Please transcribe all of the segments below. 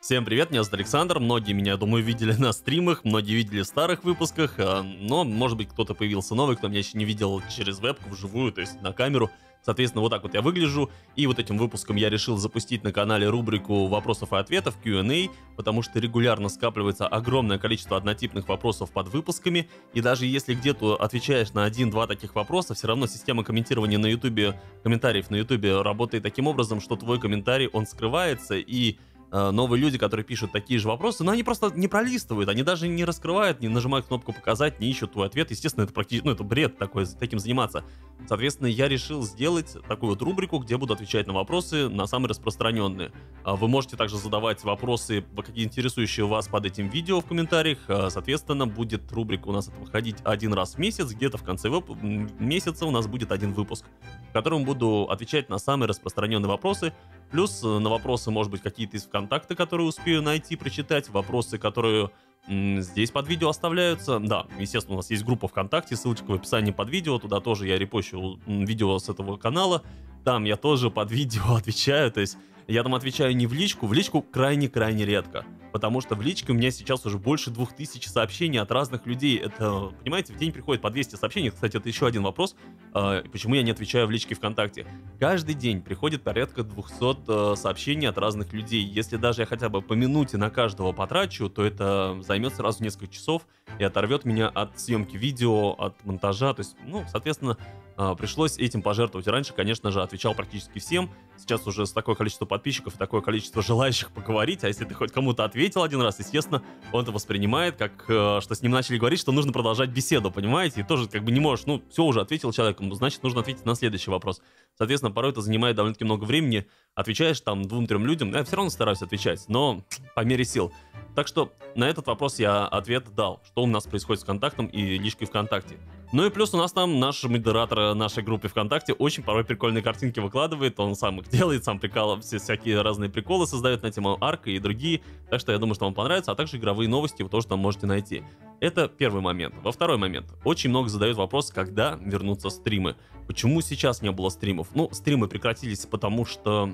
Всем привет, меня зовут Александр. Многие меня, я думаю, видели на стримах, многие видели в старых выпусках, но, может быть, кто-то появился новый, кто меня еще не видел через вебку вживую, то есть на камеру. Соответственно, вот так вот я выгляжу, и вот этим выпуском я решил запустить на канале рубрику вопросов и ответов, Q&A, потому что регулярно скапливается огромное количество однотипных вопросов под выпусками, и даже если где-то отвечаешь на один-два таких вопроса, все равно система комментирования на ютубе, комментариев на ютубе работает таким образом, что твой комментарий, он скрывается, и новые люди, которые пишут такие же вопросы, но они просто не пролистывают, они даже не раскрывают, не нажимают кнопку «Показать», не ищут твой ответ. Естественно, это практически, это бред такой, таким заниматься. Соответственно, я решил сделать такую вот рубрику, где буду отвечать на вопросы, на самые распространенные. Вы можете также задавать вопросы, какие интересующие вас под этим видео в комментариях. Соответственно, будет рубрика у нас выходить один раз в месяц, где-то в конце месяца у нас будет один выпуск, в котором буду отвечать на самые распространенные вопросы. Плюс на вопросы, может быть, какие-то из ВКонтакта, которые успею найти, прочитать. Вопросы, которые здесь под видео оставляются. Да, естественно, у нас есть группа ВКонтакте, ссылочка в описании под видео. Туда тоже я репощу видео с этого канала. Там я тоже под видео отвечаю. То есть я там отвечаю не в личку крайне-крайне редко. Потому что в личке у меня сейчас уже больше 2000 сообщений от разных людей. Это, понимаете, в день приходит по 200 сообщений. Кстати, это еще один вопрос. Почему я не отвечаю в личке ВКонтакте? Каждый день приходит порядка 200 сообщений от разных людей. Если даже я хотя бы по минуте на каждого потрачу, то это займет сразу несколько часов и оторвет меня от съемки видео, от монтажа. То есть, соответственно, пришлось этим пожертвовать. Раньше, конечно же, отвечал практически всем. Сейчас уже с такое количество подписчиков и такое количество желающих поговорить. А если ты хоть кому-то ответил один раз, естественно, он это воспринимает как, что с ним начали говорить, что нужно продолжать беседу, понимаете? И тоже как бы не можешь, все, уже ответил человеком, значит, нужно ответить на следующий вопрос. Соответственно, порой это занимает довольно-таки много времени. Отвечаешь там 2-3 людям, я все равно стараюсь отвечать, но по мере сил. Так что на этот вопрос я ответ дал, что у нас происходит с контактом и личкой ВКонтакте. Ну и плюс у нас там наш модератор нашей группы ВКонтакте очень порой прикольные картинки выкладывает, он сам их делает, сам все всякие разные приколы создает на тему Арка и другие, так что я думаю, что вам понравится, а также игровые новости вы тоже там можете найти. Это первый момент. Во второй момент. Очень много задают вопрос, когда вернутся стримы. Почему сейчас не было стримов? Стримы прекратились, потому что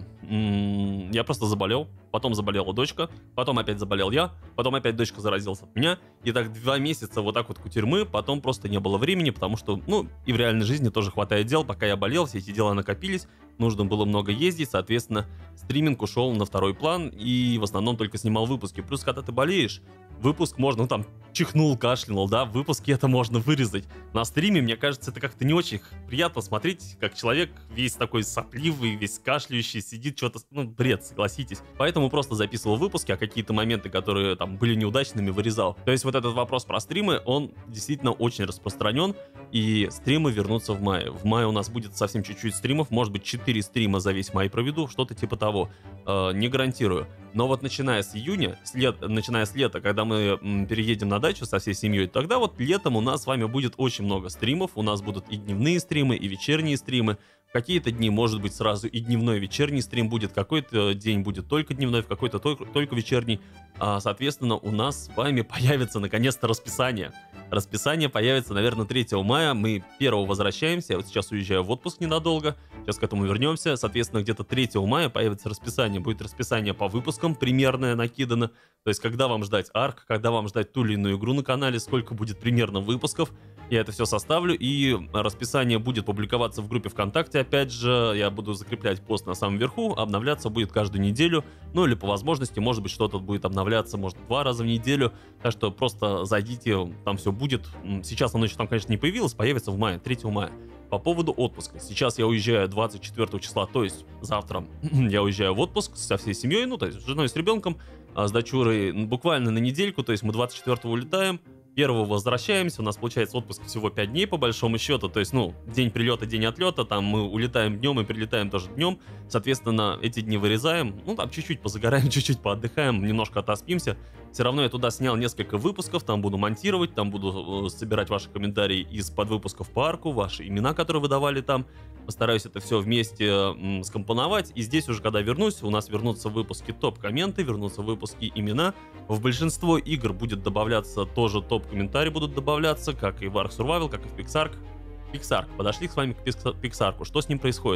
я просто заболел. Потом заболела дочка, потом опять заболел я, потом опять дочка заразилась от меня. И так 2 месяца вот так вот кутерьмы, потом просто не было времени, потому что, и в реальной жизни тоже хватает дел. Пока я болел, все эти дела накопились, нужно было много ездить, соответственно, стриминг ушел на второй план и в основном только снимал выпуски. Плюс, когда ты болеешь, выпуск можно, чихнул, кашлянул, да, в выпуске это можно вырезать. На стриме, мне кажется, это как-то не очень приятно смотреть, как человек весь такой сопливый, весь кашляющий, сидит, что-то, бред, согласитесь. Поэтому просто записывал выпуски, а какие-то моменты, которые там были неудачными, вырезал. То есть вот этот вопрос про стримы, он действительно очень распространен, и стримы вернутся в мае. В мае у нас будет совсем чуть-чуть стримов, может быть 4 стрима за весь май проведу, что-то типа того. Не гарантирую. Но вот начиная с июня, начиная с лета, когда мы переедем на дачу со всей семьей, тогда вот летом у нас с вами будет очень много стримов, у нас будут и дневные стримы, и вечерние стримы. В какие-то дни, может быть, сразу и дневной, и вечерний стрим будет, какой-то день будет только дневной, в какой-то только вечерний. Соответственно, у нас с вами появится наконец-то расписание. Расписание появится, наверное, 3 мая, мы 1 возвращаемся, я вот сейчас уезжаю в отпуск ненадолго, сейчас к этому вернемся, соответственно, где-то 3 мая появится расписание, будет расписание по выпускам примерное накидано, то есть когда вам ждать арк, когда вам ждать ту или иную игру на канале, сколько будет примерно выпусков, я это все составлю, и расписание будет публиковаться в группе ВКонтакте, опять же, я буду закреплять пост на самом верху, обновляться будет каждую неделю, или по возможности, может быть, что-то будет обновляться, может, 2 раза в неделю, так что просто зайдите, там все будет. Сейчас оно еще там, конечно, не появилось, появится в мае, 3 мая. По поводу отпуска. Сейчас я уезжаю 24 числа, то есть завтра я уезжаю в отпуск со всей семьей, то есть с женой, с ребенком, с дочурой буквально на недельку, то есть мы 24-го улетаем, 1-го возвращаемся, у нас получается отпуск всего 5 дней по большому счету, то есть, день прилета, день отлета, там мы улетаем днем и прилетаем тоже днем, соответственно, эти дни вырезаем, там чуть-чуть позагораем, чуть-чуть поотдыхаем, немножко отоспимся, все равно я туда снял несколько выпусков, там буду монтировать, там буду собирать ваши комментарии из подвыпусков по арку, ваши имена, которые вы давали там, постараюсь это все вместе скомпоновать, и здесь уже, когда вернусь, у нас вернутся выпуски топ-комменты, вернутся выпуски имена, в большинство игр будет добавляться тоже топ-комментарии будут добавляться, как и в Ark Survival, как и в Pixark. Pixark. Подошли с вами к Pixark. Что с ним происходит?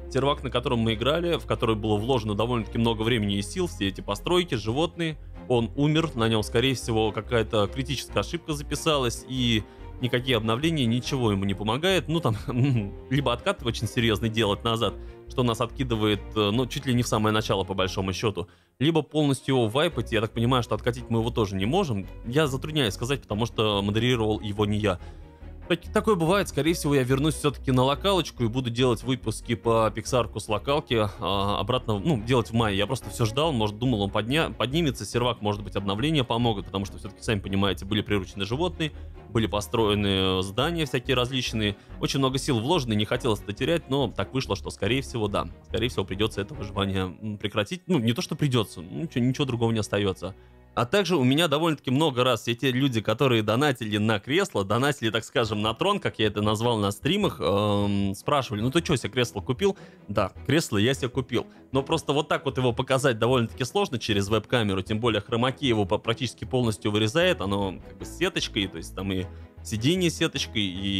сервак, на котором мы играли, в который было вложено довольно-таки много времени и сил, все эти постройки, животные, он умер, на нем, скорее всего, какая-то критическая ошибка записалась, и никакие обновления, ничего ему не помогает. Ну, там, либо откат очень серьезный делать назад, что нас откидывает, ну, чуть ли не в самое начало, по большому счету, либо полностью его вайпать. Я так понимаю, что откатить мы его тоже не можем. Я затрудняюсь сказать, потому что модерировал его не я. Такое бывает, скорее всего, я вернусь все-таки на локалочку и буду делать выпуски по Пиксарку с локалки обратно, ну, делать в мае. Я просто все ждал, может, думал, он поднимется, сервак, может быть, обновления помогут, потому что все-таки, сами понимаете, были приручены животные, были построены здания всякие различные, очень много сил вложено, не хотелось это терять, но так вышло, что, скорее всего, да, скорее всего, придется это выживание прекратить. Ну, не то, что придется, ничего другого не остается. А также у меня довольно-таки много раз все те люди, которые донатили на кресло, донатили, так скажем, на трон, как я это назвал на стримах, спрашивали, ну ты что, себе кресло купил? Да, кресло я себе купил. Но просто вот так вот его показать довольно-таки сложно через веб-камеру, тем более хромаки его практически полностью вырезает, оно как бы с сеточкой, то есть там и сиденье с сеточкой,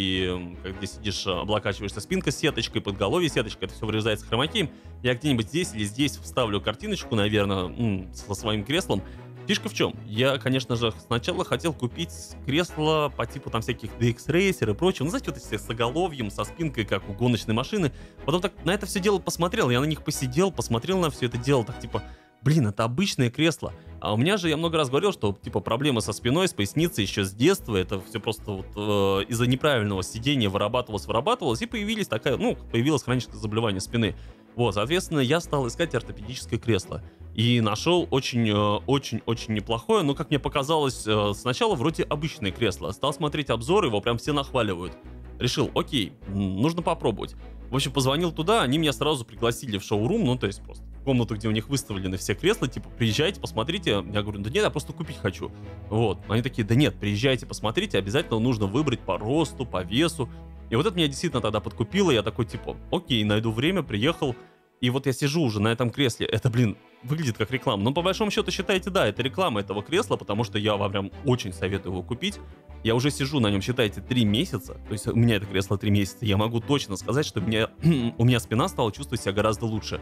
и где сидишь, облокачиваешься, спинка с сеточкой, подголовье сеточкой, это все вырезается хромакеем. Я где-нибудь здесь или здесь вставлю картиночку, наверное, со своим креслом. Фишка в чем? Я, конечно же, сначала хотел купить кресло по типу там всяких DX Racer и прочего. Ну, знаете, вот эти с оголовьем, со спинкой, как у гоночной машины. Потом так на это все дело посмотрел, я на них посидел, посмотрел на все это дело, так типа, блин, это обычное кресло. А у меня же, я много раз говорил, что типа проблемы со спиной, с поясницей еще с детства. Это все просто вот из-за неправильного сидения вырабатывалось, и появилось хроническое заболевание спины. Вот, соответственно, я стал искать ортопедическое кресло. И нашел очень-очень неплохое, но, как мне показалось, сначала вроде обычное кресло. Стал смотреть обзоры, его прям все нахваливают. Решил, окей, нужно попробовать. В общем, позвонил туда, они меня сразу пригласили в шоурум, ну, то есть просто в комнату, где у них выставлены все кресла, типа, приезжайте, посмотрите. Я говорю, да нет, я просто купить хочу. Вот, они такие, да нет, приезжайте, посмотрите, обязательно нужно выбрать по росту, по весу. И вот это меня действительно тогда подкупило, я такой, типа, окей, найду время, приехал. И вот я сижу уже на этом кресле, это, блин, выглядит как реклама. Но по большому счету, считайте, да, это реклама этого кресла, потому что я вам прям очень советую его купить. Я уже сижу на нем, считайте, 3 месяца, то есть у меня это кресло 3 месяца, я могу точно сказать, что у меня спина стала чувствовать себя гораздо лучше.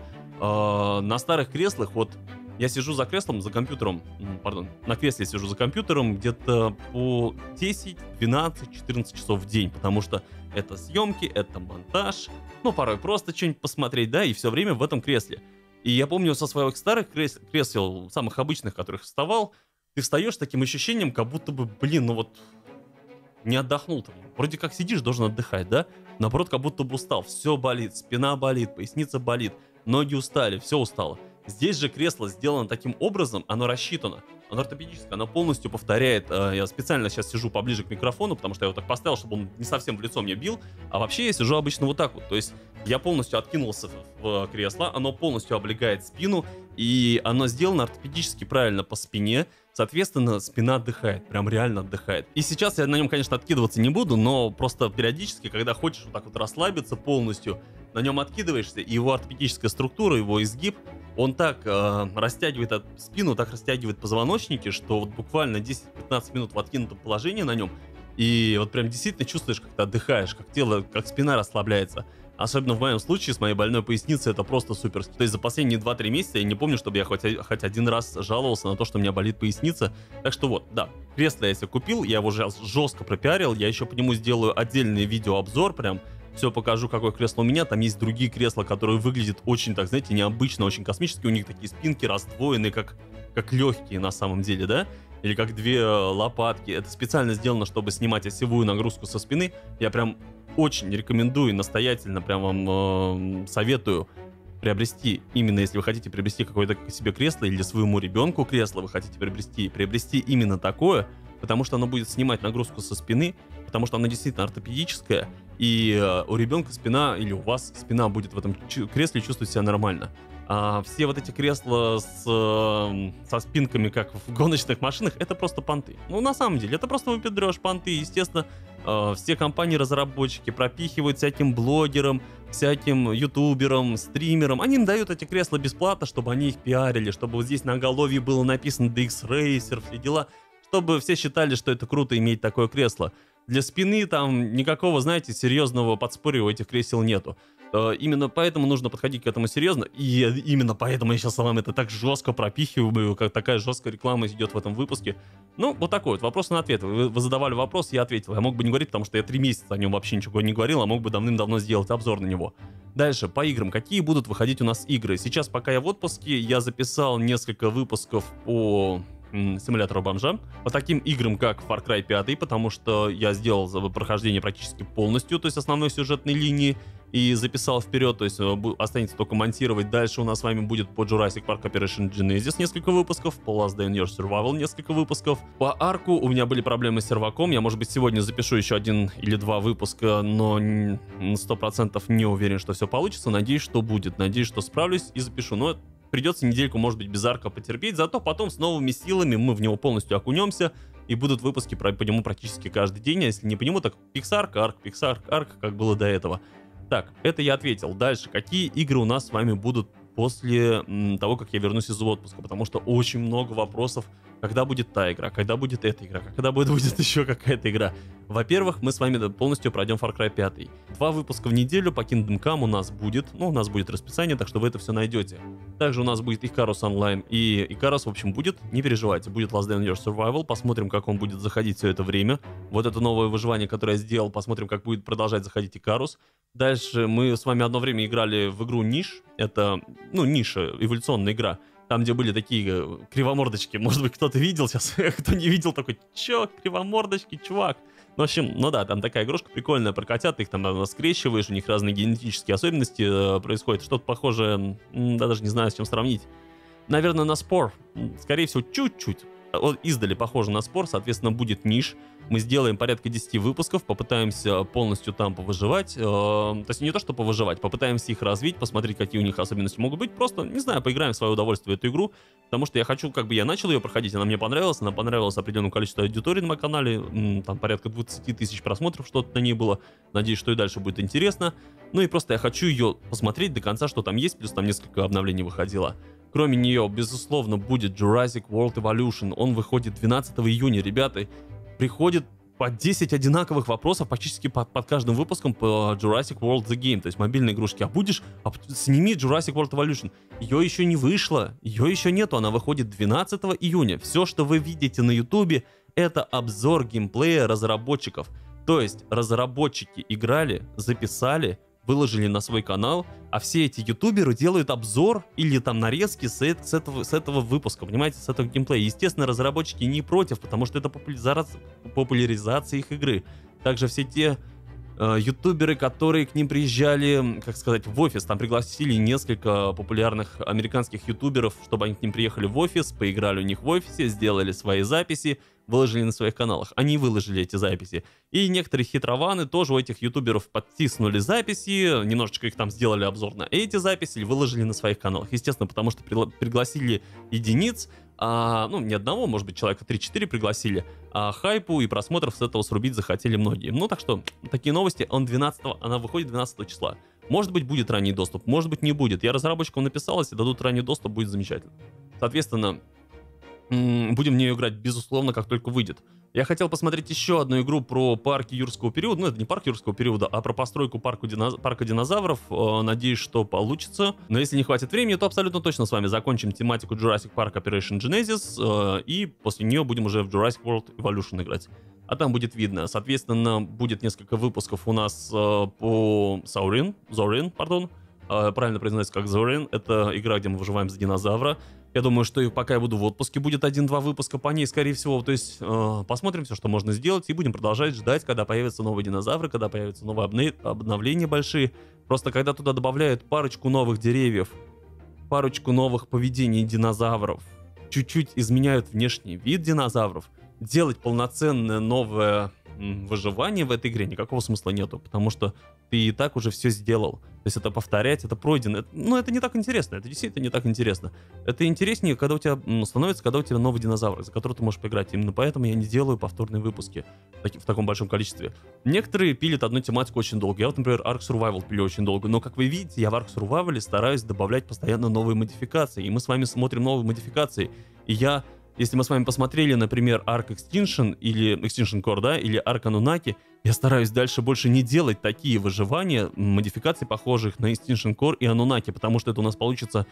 На старых креслах, вот, я сижу за креслом, за компьютером, на кресле сижу за компьютером где-то по 10, 12, 14 часов в день, потому что это съемки, это монтаж, ну, порой просто что-нибудь посмотреть, да, и все время в этом кресле. И я помню со своих старых кресел, самых обычных, которых вставал, ты встаешь с таким ощущением, как будто бы, блин, ну вот, не отдохнул там. Вроде как сидишь, должен отдыхать, да? Наоборот, как будто бы устал. Все болит, спина болит, поясница болит, ноги устали, все устало. Здесь же кресло сделано таким образом, оно рассчитано. Оно ортопедическое, оно полностью повторяет. Я специально сейчас сижу поближе к микрофону, потому что я его так поставил, чтобы он не совсем в лицо мне бил. А вообще я сижу обычно вот так вот. То есть я полностью откинулся в кресло, оно полностью облегает спину, и оно сделано ортопедически правильно по спине. Соответственно, спина отдыхает, прям реально отдыхает. И сейчас я на нем, конечно, откидываться не буду, но просто периодически, когда хочешь вот так вот расслабиться полностью, на нем откидываешься, и его ортопедическая структура, его изгиб, он так растягивает спину, так растягивает позвоночники, что вот буквально 10-15 минут в откинутом положении на нем, и вот прям действительно чувствуешь, как ты отдыхаешь, как тело, как спина расслабляется. Особенно в моем случае с моей больной поясницей это просто супер. То есть за последние 2-3 месяца я не помню, чтобы я хоть один раз жаловался на то, что у меня болит поясница. Так что вот, да, кресло я себе купил, я его жестко пропиарил, я еще по нему сделаю отдельный видеообзор, прям все покажу, какое кресло у меня. Там есть другие кресла, которые выглядят очень, так знаете, необычно, очень космически. У них такие спинки раздвоенные, как легкие на самом деле, да? Или как две лопатки. Это специально сделано, чтобы снимать осевую нагрузку со спины. Я прям очень рекомендую, настоятельно прям вам советую приобрести, именно если вы хотите приобрести какое-то себе кресло или своему ребенку кресло вы хотите приобрести именно такое, потому что оно будет снимать нагрузку со спины, потому что оно действительно ортопедическое, и у ребенка спина, или у вас спина будет в этом кресле чувствовать себя нормально. А все вот эти кресла со спинками, как в гоночных машинах, это просто понты. Ну, на самом деле, это просто выпендрёж, понты. Естественно, все компании-разработчики пропихивают всяким блогерам, всяким ютуберам, стримерам. Они им дают эти кресла бесплатно, чтобы они их пиарили, чтобы вот здесь на оголовье было написано DX Racer, все дела, чтобы все считали, что это круто иметь такое кресло. Для спины там никакого, знаете, серьезного подспорья у этих кресел нету. Именно поэтому нужно подходить к этому серьезно. И именно поэтому я сейчас вам это так жестко пропихиваю, как такая жесткая реклама идет в этом выпуске. Ну, вот такой вот вопрос на ответ. Вы задавали вопрос, я ответил. Я мог бы не говорить, потому что я 3 месяца о нем вообще ничего не говорил, а мог бы давным-давно сделать обзор на него. Дальше, по играм. Какие будут выходить у нас игры? Сейчас, пока я в отпуске, я записал несколько выпусков по симулятору бомжа, по таким играм, как Far Cry 5, потому что я сделал прохождение практически полностью, то есть основной сюжетной линии, и записал вперед, то есть останется только монтировать. Дальше у нас с вами будет по Jurassic Park Operation Genesis несколько выпусков, по Last Day in Your Survival несколько выпусков. По арку у меня были проблемы с серваком, я, может быть, сегодня запишу еще 1 или 2 выпуска, но 100% не уверен, что все получится. Надеюсь, что будет, надеюсь, что справлюсь и запишу, но придется недельку, может быть, без арка потерпеть, зато потом с новыми силами мы в него полностью окунемся, и будут выпуски по нему практически каждый день, а если не по нему, так Pixar, арк, как было до этого. Так, это я ответил. Дальше, какие игры у нас с вами будут после того, как я вернусь из отпуска? Потому что очень много вопросов, когда будет та игра, когда будет эта игра, когда будет еще какая-то игра. Во-первых, мы с вами полностью пройдем Far Cry 5. 2 выпуска в неделю по Kingdom Come у нас будет. Ну, у нас будет расписание, так что вы это все найдете. Также у нас будет Icarus Online и Icarus, в общем, будет. Не переживайте, будет Last Day in Your Survival. Посмотрим, как он будет заходить все это время. Вот это новое выживание, которое я сделал, посмотрим, как будет продолжать заходить Icarus. Дальше мы с вами одно время играли в игру Ниш. Это, ну, ниша, эволюционная игра. Там, где были такие кривомордочки. Может быть, кто-то видел сейчас, кто не видел, такой, чё, кривомордочки, чувак? Ну, в общем, ну да, там такая игрушка прикольная про котят, их там скрещиваешь, у них разные генетические особенности происходят. Что-то похожее, да даже не знаю, с чем сравнить. Наверное, на Спор. Скорее всего, чуть-чуть. Вот издали похоже на Спор, соответственно, будет Ниш. Мы сделаем порядка 10 выпусков, попытаемся полностью там повыживать. То есть не то, что повыживать, попытаемся их развить, посмотреть, какие у них особенности могут быть. Просто, не знаю, поиграем в свое удовольствие в эту игру, потому что я хочу, как бы я начал ее проходить, она мне понравилась, она понравилась определенному количеству аудитории на моем канале, там порядка 20 тысяч просмотров что-то на ней было. Надеюсь, что и дальше будет интересно. Ну и просто я хочу ее посмотреть до конца, что там есть, плюс там несколько обновлений выходило. Кроме нее, безусловно, будет Jurassic World Evolution. Он выходит 12 июня, ребята. Приходит по 10 одинаковых вопросов практически под каждым выпуском по Jurassic World The Game, то есть мобильные игрушки. Сними Jurassic World Evolution. Ее еще не вышло, ее еще нету, она выходит 12 июня. Все, что вы видите на YouTube, это обзор геймплея разработчиков. То есть разработчики играли, записали, выложили на свой канал, а все эти ютуберы делают обзор или там нарезки с этого выпуска, понимаете, с этого геймплея. Естественно, разработчики не против, потому что это популяризация их игры. Также все те ютуберы, которые к ним приезжали, как сказать, в офис, там пригласили несколько популярных американских ютуберов, чтобы они к ним приехали в офис, поиграли у них в офисе, сделали свои записи, выложили на своих каналах. Они выложили эти записи. И некоторые хитрованы тоже у этих ютуберов подтиснули записи, немножечко их там сделали обзор на эти записи и выложили на своих каналах. Естественно, потому что пригласили единиц, ну, не одного, может быть, человека 3-4 пригласили, а хайпу и просмотров с этого срубить захотели многие. Ну, так что, такие новости, она выходит 12 числа. Может быть, будет ранний доступ, может быть, не будет. Я разработчикам написал, если дадут ранний доступ, будет замечательно. Соответственно, будем в нее играть, безусловно, как только выйдет. Я хотел посмотреть еще одну игру про парки юрского периода. Ну, это не парк юрского периода, а про постройку парка динозавров. Надеюсь, что получится. Но если не хватит времени, то абсолютно точно с вами закончим тематику Jurassic Park Operation Genesis. И после нее будем уже в Jurassic World Evolution играть. А там будет видно. Соответственно, будет несколько выпусков у нас по Zorin, пардон. Правильно произносится как Zorin. Это игра, где мы выживаем за динозавра. Я думаю, что пока я буду в отпуске, будет 1-2 выпуска по ней, скорее всего. То есть посмотрим все, что можно сделать, и будем продолжать ждать, когда появятся новые динозавры, когда появятся новые обновления большие. Просто когда туда добавляют парочку новых деревьев, парочку новых поведений динозавров, чуть-чуть изменяют внешний вид динозавров, делать полноценное новое выживание в этой игре никакого смысла нету, потому что ты и так уже все сделал. То есть это повторять, это пройдено. Но это не так интересно, это действительно не так интересно. Это интереснее, когда у тебя становится, когда у тебя новый динозавр, за который ты можешь поиграть. Именно поэтому я не делаю повторные выпуски в таком большом количестве. Некоторые пилят одну тематику очень долго. Я вот, например, Ark Survival пилю очень долго. Но, как вы видите, я в Ark Survival стараюсь добавлять постоянно новые модификации. И мы с вами смотрим новые модификации. И я Если мы с вами посмотрели, например, Ark Extinction или Extinction Core, да, или Ark Anunnaki, я стараюсь дальше больше не делать такие выживания, модификаций, похожих на Extinction Core и Anunnaki, потому что это у нас получится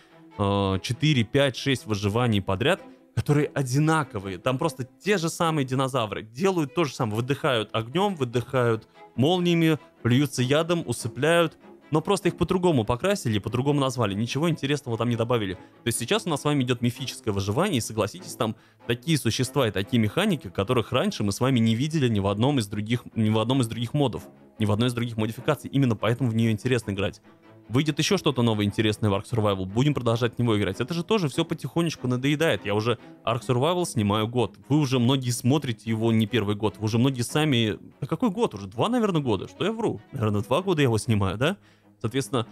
4, 5, 6 выживаний подряд, которые одинаковые. Там просто те же самые динозавры делают то же самое. Выдыхают огнем, выдыхают молниями, плюются ядом, усыпляют. Но просто их по-другому покрасили, по-другому назвали. Ничего интересного там не добавили. То есть сейчас у нас с вами идет мифическое выживание, и согласитесь, там такие существа и такие механики, которых раньше мы с вами не видели ни в одном из других модов, ни в одной из других модификаций. Именно поэтому в нее интересно играть. Выйдет еще что-то новое интересное в Ark Survival, будем продолжать в него играть. Это же тоже все потихонечку надоедает. Я уже Ark Survival снимаю год. Вы уже многие смотрите его не первый год. Вы уже многие сами... Да какой год? Уже 2, наверное, года. Что я вру? Наверное, 2 года я его снимаю, да? Соответственно,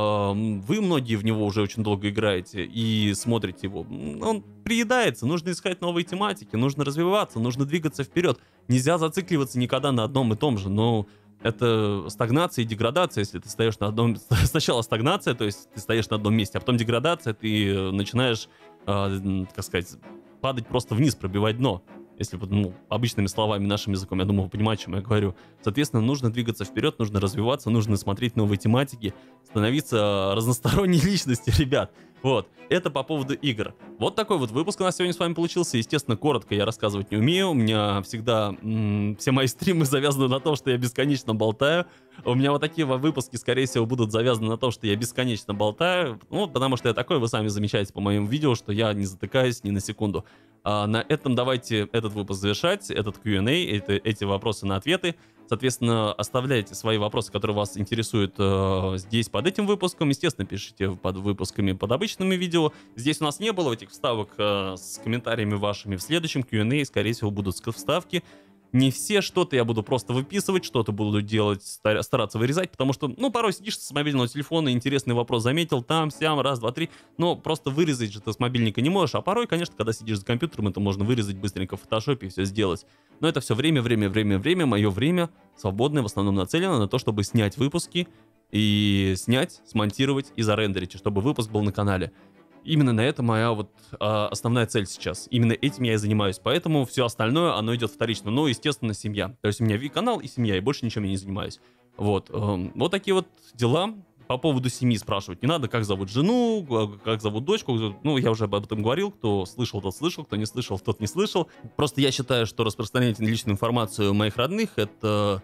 вы многие в него уже очень долго играете и смотрите его. Он приедается, нужно искать новые тематики, нужно развиваться, нужно двигаться вперед. Нельзя зацикливаться никогда на одном и том же, но это стагнация и деградация, если ты стоишь на одном... Сначала стагнация, то есть ты стоишь на одном месте, а потом деградация, ты начинаешь, как сказать, падать просто вниз, пробивать дно. Если обычными словами, нашим языком, я думаю, вы понимаете, о чем я говорю. Соответственно, нужно двигаться вперед, нужно развиваться, нужно смотреть новые тематики, становиться разносторонней личностью, ребят. Вот, это по поводу игр. Вот такой вот выпуск у нас сегодня с вами получился. Естественно, коротко я рассказывать не умею. У меня всегда все мои стримы завязаны на том, что я бесконечно болтаю. У меня вот такие выпуски, скорее всего, будут завязаны на том, что я бесконечно болтаю. Ну, потому что я такой, вы сами замечаете по моим видео, что я не затыкаюсь ни на секунду. На этом давайте этот выпуск завершать, этот Q&A, эти вопросы на ответы. Соответственно, оставляйте свои вопросы, которые вас интересуют здесь под этим выпуском. Естественно, пишите под выпусками, под обычными видео. Здесь у нас не было этих вставок с комментариями вашими. В следующем Q&A, скорее всего, будут вставки. Не все, что-то я буду просто выписывать, что-то буду делать, стараться вырезать, потому что, порой сидишь с мобильного телефона, интересный вопрос заметил, там, сям, раз, два, три, но просто вырезать же ты с мобильника не можешь, а порой, конечно, когда сидишь за компьютером, это можно вырезать быстренько в фотошопе и все сделать. Но это все время, мое время свободное, в основном нацелено на то, чтобы снять выпуски, и снять, смонтировать и зарендерить, чтобы выпуск был на канале. Именно на это моя основная цель сейчас. Именно этим я и занимаюсь. Поэтому все остальное, оно идет вторично. Ну, естественно, семья. То есть у меня канал и семья, и больше ничем я не занимаюсь. Вот. Вот такие вот дела. По поводу семьи спрашивать не надо, как зовут жену, как зовут дочку. Ну, я уже об этом говорил. Кто слышал, тот слышал. Кто не слышал, тот не слышал. Просто я считаю, что распространять личную информацию моих родных, это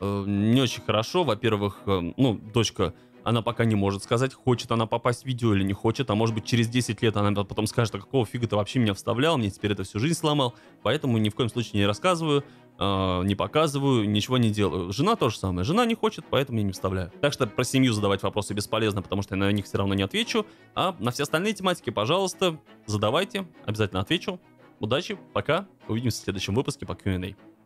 не очень хорошо. Во-первых, дочка... Она пока не может сказать, хочет она попасть в видео или не хочет, а может быть через 10 лет она потом скажет, а какого фига ты вообще меня вставлял, мне теперь это всю жизнь сломал, поэтому ни в коем случае не рассказываю, не показываю, ничего не делаю. Жена то же самое, жена не хочет, поэтому я не вставляю. Так что про семью задавать вопросы бесполезно, потому что я на них все равно не отвечу, а на все остальные тематики, пожалуйста, задавайте, обязательно отвечу. Удачи, пока, увидимся в следующем выпуске по Q&A.